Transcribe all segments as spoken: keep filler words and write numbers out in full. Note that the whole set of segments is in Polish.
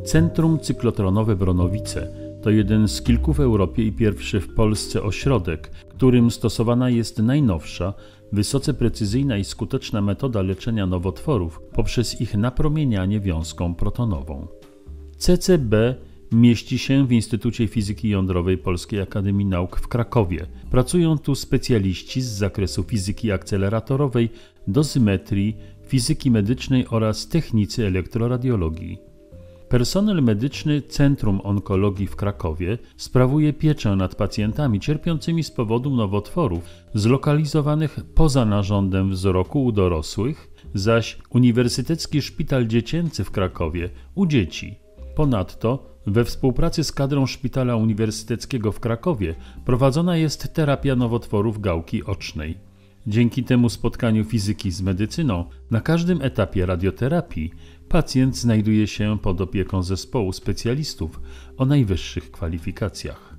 Centrum Cyklotronowe Bronowice to jeden z kilku w Europie i pierwszy w Polsce ośrodek, którym stosowana jest najnowsza, wysoce precyzyjna i skuteczna metoda leczenia nowotworów poprzez ich napromienianie wiązką protonową. C C B mieści się w Instytucie Fizyki Jądrowej Polskiej Akademii Nauk w Krakowie. Pracują tu specjaliści z zakresu fizyki akceleratorowej, dozymetrii, fizyki medycznej oraz technicy elektroradiologii. Personel medyczny Centrum Onkologii w Krakowie sprawuje pieczę nad pacjentami cierpiącymi z powodu nowotworów zlokalizowanych poza narządem wzroku u dorosłych, zaś Uniwersytecki Szpital Dziecięcy w Krakowie u dzieci. Ponadto we współpracy z kadrą Szpitala Uniwersyteckiego w Krakowie prowadzona jest terapia nowotworów gałki ocznej. Dzięki temu spotkaniu fizyki z medycyną na każdym etapie radioterapii pacjent znajduje się pod opieką zespołu specjalistów o najwyższych kwalifikacjach.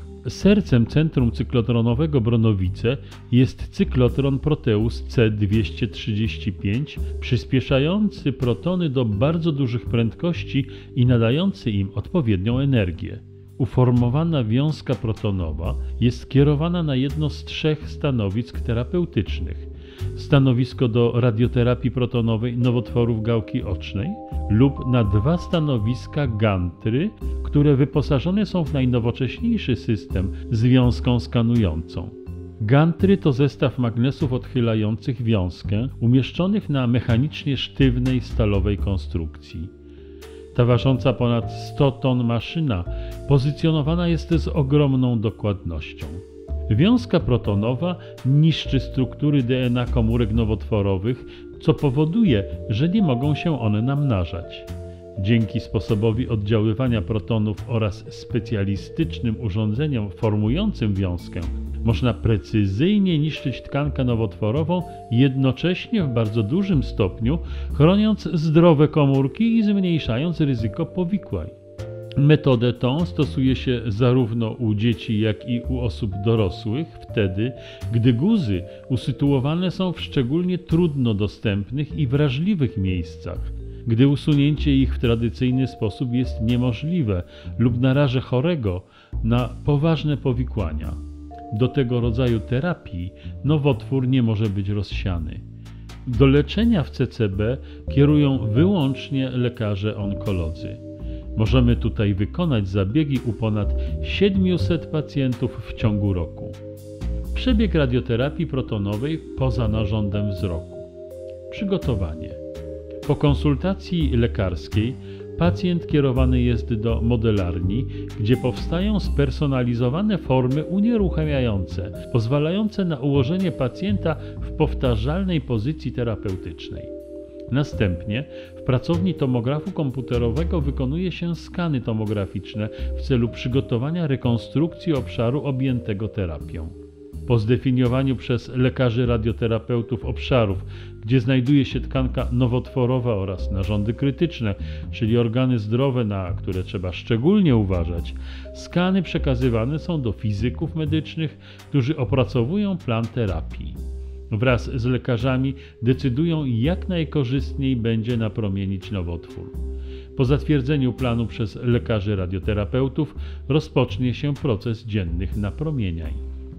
Sercem Centrum Cyklotronowego Bronowice jest cyklotron Proteus C dwieście trzydzieści pięć, przyspieszający protony do bardzo dużych prędkości i nadający im odpowiednią energię. Uformowana wiązka protonowa jest kierowana na jedno z trzech stanowisk terapeutycznych: stanowisko do radioterapii protonowej nowotworów gałki ocznej lub na dwa stanowiska gantry, które wyposażone są w najnowocześniejszy system z wiązką skanującą. Gantry to zestaw magnesów odchylających wiązkę umieszczonych na mechanicznie sztywnej stalowej konstrukcji. Ta ważąca ponad sto ton maszyna pozycjonowana jest z ogromną dokładnością. Wiązka protonowa niszczy struktury D N A komórek nowotworowych, co powoduje, że nie mogą się one namnażać. Dzięki sposobowi oddziaływania protonów oraz specjalistycznym urządzeniom formującym wiązkę można precyzyjnie niszczyć tkankę nowotworową, jednocześnie w bardzo dużym stopniu chroniąc zdrowe komórki i zmniejszając ryzyko powikłań. Metodę tą stosuje się zarówno u dzieci, jak i u osób dorosłych wtedy, gdy guzy usytuowane są w szczególnie trudno dostępnych i wrażliwych miejscach, gdy usunięcie ich w tradycyjny sposób jest niemożliwe lub naraża chorego na poważne powikłania. Do tego rodzaju terapii nowotwór nie może być rozsiany. Do leczenia w C C B kierują wyłącznie lekarze onkolodzy. Możemy tutaj wykonać zabiegi u ponad siedmiuset pacjentów w ciągu roku. Przebieg radioterapii protonowej poza narządem wzroku. Przygotowanie. Po konsultacji lekarskiej pacjent kierowany jest do modelarni, gdzie powstają spersonalizowane formy unieruchamiające, pozwalające na ułożenie pacjenta w powtarzalnej pozycji terapeutycznej. Następnie w pracowni tomografu komputerowego wykonuje się skany tomograficzne w celu przygotowania rekonstrukcji obszaru objętego terapią. Po zdefiniowaniu przez lekarzy radioterapeutów obszarów, gdzie znajduje się tkanka nowotworowa oraz narządy krytyczne, czyli organy zdrowe, na które trzeba szczególnie uważać, skany przekazywane są do fizyków medycznych, którzy opracowują plan terapii. Wraz z lekarzami decydują, jak najkorzystniej będzie napromienić nowotwór. Po zatwierdzeniu planu przez lekarzy radioterapeutów rozpocznie się proces dziennych napromieniań.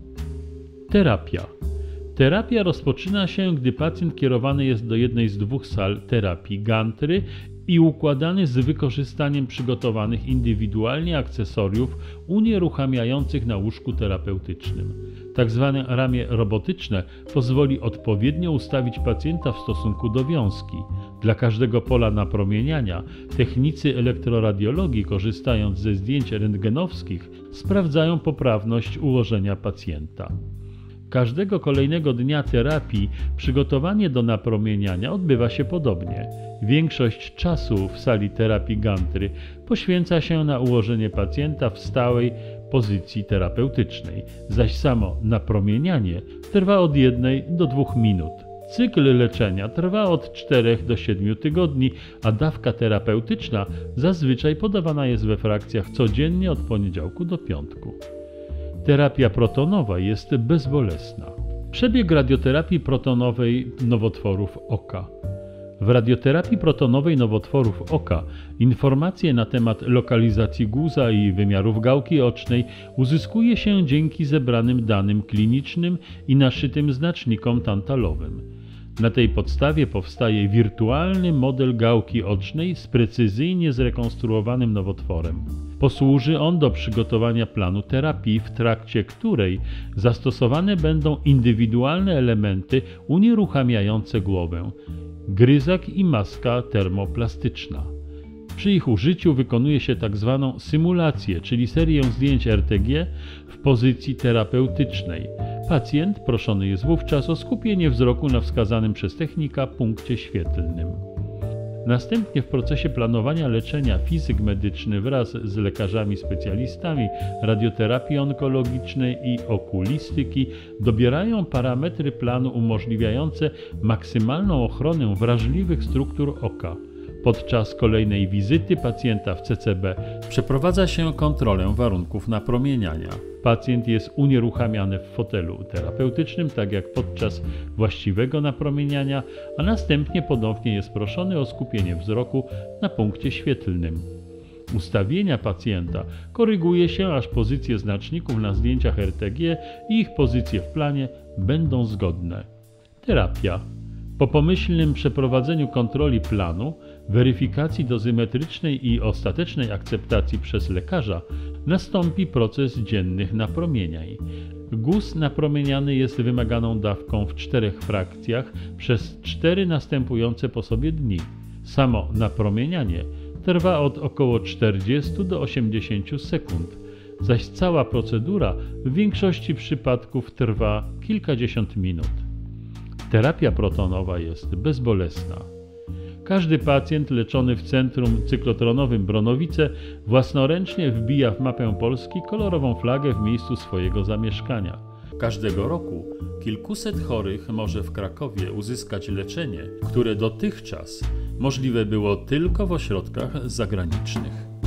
Terapia. Terapia rozpoczyna się, gdy pacjent kierowany jest do jednej z dwóch sal terapii gantry i układany z wykorzystaniem przygotowanych indywidualnie akcesoriów unieruchamiających na łóżku terapeutycznym. Tak zwane ramię robotyczne pozwoli odpowiednio ustawić pacjenta w stosunku do wiązki. Dla każdego pola napromieniania technicy elektroradiologii, korzystając ze zdjęć rentgenowskich, sprawdzają poprawność ułożenia pacjenta. Każdego kolejnego dnia terapii przygotowanie do napromieniania odbywa się podobnie. Większość czasu w sali terapii gantry poświęca się na ułożenie pacjenta w stałej pozycji terapeutycznej, zaś samo napromienianie trwa od jednej do dwóch minut. Cykl leczenia trwa od czterech do siedmiu tygodni, a dawka terapeutyczna zazwyczaj podawana jest we frakcjach codziennie od poniedziałku do piątku. Terapia protonowa jest bezbolesna. Przebieg radioterapii protonowej nowotworów oka. W radioterapii protonowej nowotworów oka informacje na temat lokalizacji guza i wymiarów gałki ocznej uzyskuje się dzięki zebranym danym klinicznym i naszytym znacznikom tantalowym. Na tej podstawie powstaje wirtualny model gałki ocznej z precyzyjnie zrekonstruowanym nowotworem. Posłuży on do przygotowania planu terapii, w trakcie której zastosowane będą indywidualne elementy unieruchamiające głowę, gryzak i maska termoplastyczna. Przy ich użyciu wykonuje się tzw. symulację, czyli serię zdjęć R T G w pozycji terapeutycznej. Pacjent proszony jest wówczas o skupienie wzroku na wskazanym przez technika punkcie świetlnym. Następnie w procesie planowania leczenia fizyk medyczny wraz z lekarzami specjalistami radioterapii onkologicznej i okulistyki dobierają parametry planu umożliwiające maksymalną ochronę wrażliwych struktur oka. Podczas kolejnej wizyty pacjenta w C C B przeprowadza się kontrolę warunków napromieniania. Pacjent jest unieruchamiany w fotelu terapeutycznym, tak jak podczas właściwego napromieniania, a następnie ponownie jest proszony o skupienie wzroku na punkcie świetlnym. Ustawienia pacjenta koryguje się, aż pozycje znaczników na zdjęciach R T G i ich pozycje w planie będą zgodne. Terapia. Po pomyślnym przeprowadzeniu kontroli planu, weryfikacji dozymetrycznej i ostatecznej akceptacji przez lekarza nastąpi proces dziennych napromieniań. Guz napromieniany jest wymaganą dawką w czterech frakcjach przez cztery następujące po sobie dni. Samo napromienianie trwa od około czterdziestu do osiemdziesięciu sekund, zaś cała procedura w większości przypadków trwa kilkadziesiąt minut. Terapia protonowa jest bezbolesna. Każdy pacjent leczony w Centrum Cyklotronowym Bronowice własnoręcznie wbija w mapę Polski kolorową flagę w miejscu swojego zamieszkania. Każdego roku kilkuset chorych może w Krakowie uzyskać leczenie, które dotychczas możliwe było tylko w ośrodkach zagranicznych.